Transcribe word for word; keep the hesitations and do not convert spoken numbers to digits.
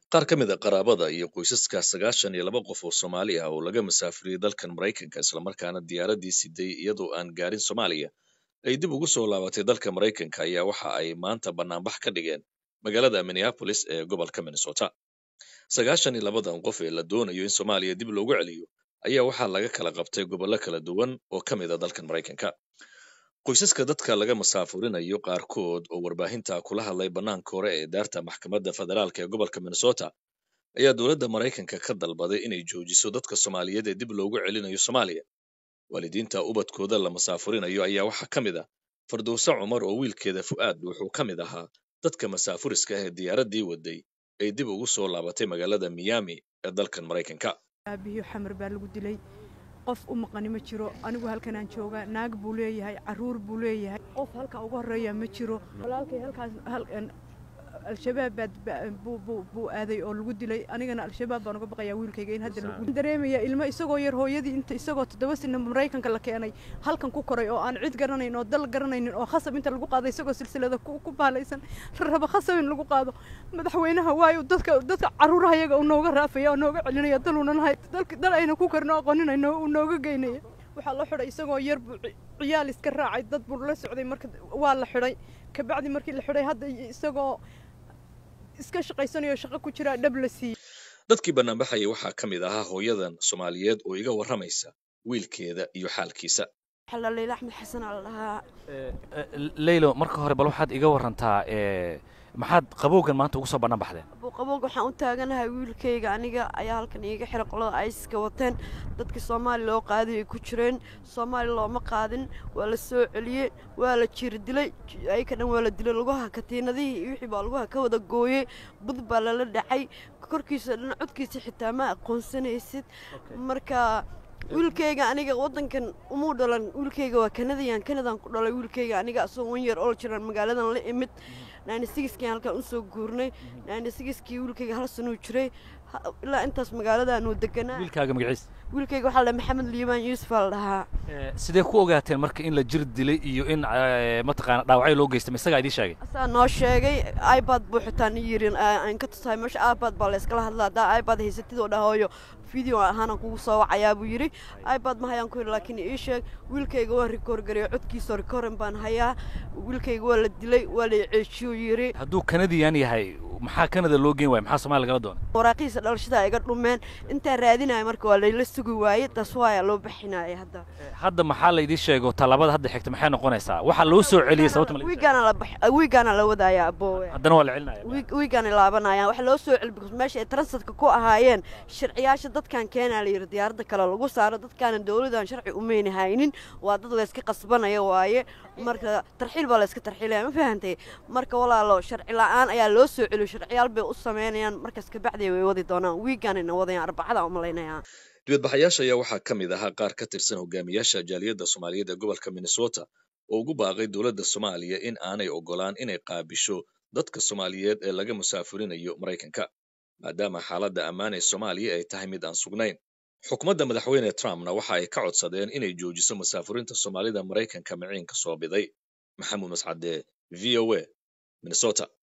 qaar ka mid a qaraabada iyo qoysaska sagaashan iyo laba qof oo Soomaali ah oo laga masaafuriyay dalkan Mareykanka isla markaana diyaaradii siday iyadoo aan gaarin Soomaaliya ay dib ugu soo laabatay dalka Mareykanka ayaa waxa ay maanta banaanbax ka dhigeen magaalada Minneapolis ee gobolka Minnesota. sagaashan iyo labadan qof ee la doonayo in Soomaaliya dib loogu celiyo ayaa waxaa laga kala qabtay gobollo kala duwan oo ka mid ah dalkan Mareykanka. qoysaska dadka laga masaafurinayo qaarkood oo warbaahinta kula hadlay banaanka hore ee daarta maxkamadda federaalka ee gobolka Minnesota ayaa dowladda Mareykanka ka dalbaday inay joojiso dadka Soomaaliyeed ee dib loogu celinayo Soomaaliya. waalidiinta ubadkooda la masaafurinayo ayaa waxaa ka mid ah Fardowsa Cumar oo wiilkeeda Fuaad wuxuu ka mid ahaa dadka masaafuriska ah ee diyaaradii waday ay dib ugu soo laabatay magaalada Miami ee dalkan Mareykanka. aabiyo xamar baa lagu dilay qof u maqani ma jiro anigu halkan aan jooga naag buu leeyahay caruur buu leeyahay qof halka ugu horeeya ma jiro walaalkay halkaas halkan al-shabaab buu aaday oo lagu dilay anigana al-shabaab baan uga baqayaa wiilkayga in hadda lagu dareemaya ilmo isagoo yar hooyadii inta isagoo toddoba sano Mareykanka la keenay halkan ku koray oo aan cid garanayn oo dal garanaynin oo khasab inta lagu qaaday isagoo silsilada ku baalaysan raba khasab in lagu qaado madaxweynaha waayo dadka dadka caruuraha iyaga uu nooga raafaya oo nooga celinaya daluuna nahay dalka dal ayna ku karno aqooninayno uu nooga geynaya waxa la xiray isagoo yar ciyaal iska raacay dad buu la socday marka waa la xiray ka bacdi markii la xiray hadda isagoo iska shaqaysanayo shaqo ku jira dhab la siiyay. dadkii banaanbaxayay waxaa ka mid ahaa hooyadan Soomaaliyeed oo iga waramaysa wiilkeeda iyo xaalkiisa. xalla Leyla Axmed Xasan allaha Leylo marka hore bal waxaad iga warantaa ee maxaad qabowgan maanta ugu soo banaan baxdeen? qabowga waxaan u taaganahay wiilkayga aniga ayaa halkan iiga xiray qolada ay iska wateen dadka Soomaali loo qaaday ay ku jireen Soomaali looma qaadin waa la soo celiyay waa la jir dilay ay ka dhan waa la dilay lagu hakatiinadii wixii baa lagu ka wada gooyay bud baa la dhacay korkiisa dhan codkiisa xitaa ma aqoonsanaysid marka wiilkayga aniga wadankan uma dhalan wiilkayga waa Canadian Canadian ku dhalay wiilkayga aniga asoo one year old jiran magaaladan la imid ninety-six kii halka u soo guurnay ninety-six kii wiilkayga hal sano jiray ilaa intaas magaaladan uu deganaa. wiilkaaga magaciisa? wiilkayga waxa la Maxamed Liimaan Yuusuf la dhahaa. sidee ku ogaateen marka in la jir dilay iyo in ma taqaan dhaawacay loo geystay isaga idin sheegay? asaa noo sheegay iPad buu xitaa yirin aan ka tusay meesha iPad baa la iskala hadlaa daa iPad haysatid oo dhahooyo video ahaan kugu soo wacayaa buu yiri iPad ma hayaan ku laakiin ii sheeg wiilkayga waa record gareey codkiisa record baan hayaa wiilkayga waa la dilay waa la ceejiyo yiri. hadduu Canadian yahay maxaa Canada loo geyn waay maxaa Soomaaliya laga doonay? waraaqiisa dhalashada iga dhumeen inta raadinay marka waa la sugi waayay taas waa loo bixinay hadda. hadda maxaa la idin sheego talabada hadda xigta maxay noqonaysaa? waxa loo soo celiyay sababta ma wiigana la bax wiigana la wadaaya aboowe haddana waa la celinaya wiigana laabanaya waxa loo soo celiyay meesha ay transitka ku ahaayeen sharciyaasha dadkan keenaa la yiri diyaaradda kale lagu saaro dadkan dawladdan sharci u meenahaynin waa dad la iska qasbanaya waaye marka tarxiil baa la iska tarxiilay ma fahantay marka walaalo sharci la'aan ayaa loo soo celiyay sharciyaal bay u sameeyaan markaas ka bacdi way wadi doonaan wiigana wadayaan arbacada u maleynayaan. dibadbaxayaasha ayaa waxaa ka mid ahaa qaar ka tirsan hogaamiyaasha jaaliyadda Soomaaliyeed ee gobolka Minnesota oo ugu baaqay dowladda Soomaaliya in aanay ogolaan inay qaabisho dadka Soomaaliyeed ee laga musaafurinayo Mareykanka maadaama xaaladda ammaan ee Soomaaliya ay tahay mid aan sugnayn. xukuumadda madaxweyne Trumpna waxa ay ka codsadeen inay joojiso masaafurinta Soomaalida Mareykanka maciinka soo biday. Maxamuud Mascade, V O A, Minnesota.